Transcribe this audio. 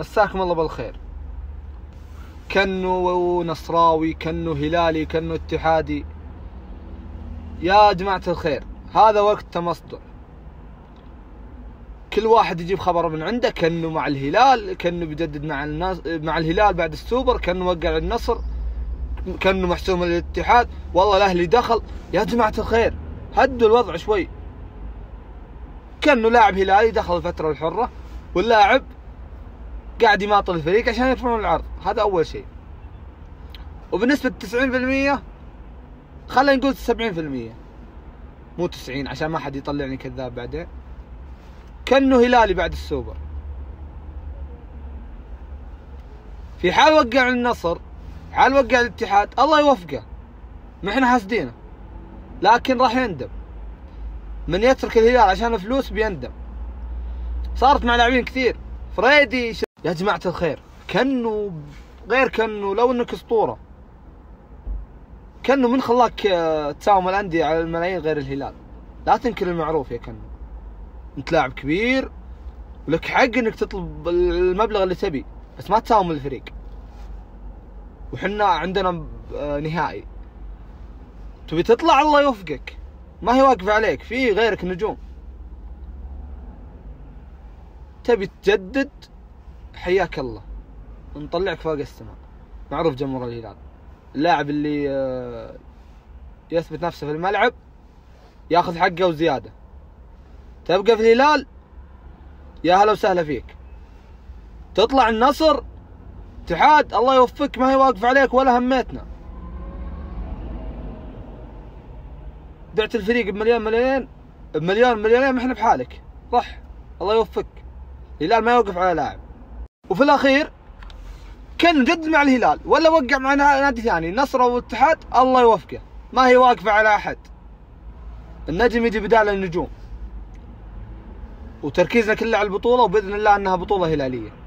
مساكم الله بالخير. كنه نصراوي، كنه هلالي، كنه اتحادي، يا جماعة الخير هذا وقت تمصدر. كل واحد يجيب خبر من عنده، كنه مع الهلال، كنه بيجدد مع الهلال بعد السوبر، كنه وقع النصر، كنه محسوم الاتحاد، والله الاهلي دخل. يا جماعة الخير هدوا الوضع شوي. كنه لاعب هلالي دخل الفترة الحرة، واللاعب قاعد يماطل الفريق عشان يرفعون العرض، هذا أول شيء. وبنسبة 90% خلينا نقول 70%، مو 90 عشان ما حد يطلعني كذاب بعدين. كأنه هلالي بعد السوبر. في حال وقع النصر، حال وقع الاتحاد، الله يوفقه، ما احنا حاسدينه، لكن راح يندم. من يترك الهلال عشان فلوس بيندم. صارت مع لاعبين كثير، فريدي يا جماعة الخير كأنه غير كأنه لو انك اسطورة. كأنه من خلاك تساوم الأندية على الملايين غير الهلال؟ لا تنكر المعروف يا كأنه. انت لاعب كبير ولك حق انك تطلب المبلغ اللي تبي، بس ما تساوم الفريق. وحنا عندنا نهائي، تبي تطلع الله يوفقك، ما هي واقفة عليك، في غيرك نجوم. تبي تجدد، حياك الله، نطلعك فوق السماء. معروف جمهور الهلال، اللاعب اللي يثبت نفسه في الملعب ياخذ حقه وزيادة. تبقى في الهلال يا هلا وسهلا فيك. تطلع النصر، اتحاد، الله يوفقك، ما هي واقفة عليك ولا هميتنا. بعت الفريق بمليون مليون، مليونين، ما احنا بحالك، صح، الله يوفقك. الهلال ما يوقف على لاعب. وفي الاخير كان جد مع الهلال ولا وقع مع نادي ثاني، النصر او الاتحاد، الله يوفقه، ما هي واقفة على احد. النجم يجي بدال النجوم، وتركيزنا كله على البطولة، وبإذن الله انها بطولة هلالية.